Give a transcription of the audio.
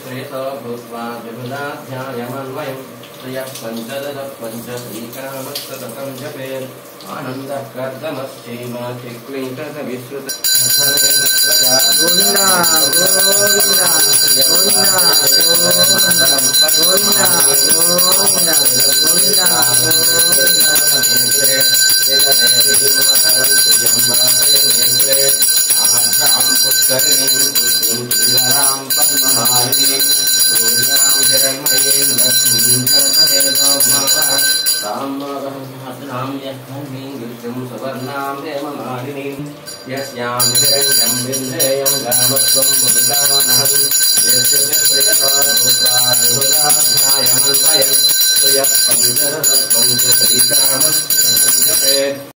श्रेतो भूत्वा विबुधाध्यायमन्वयम् श्रियः पञ्चदशपञ्चश्रीकामस्तततं जपेत् आनन्दः कर्दमश्चैव चिक्लीकृतविश्रुत गोविन्द यस्यां हिरण्यं बिन्देयं गामत्वं मुदितानहं यस्य प्रियतो भूत्वा विबुधाध्यायमन्वयम् श्रियः पञ्चदशपञ्चश्रीकामस्ततं जपेत्